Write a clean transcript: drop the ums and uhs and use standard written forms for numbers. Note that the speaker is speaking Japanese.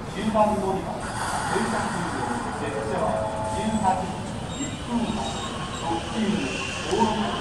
10番乗り場、電車通常、列車は18時1分発、特急、大野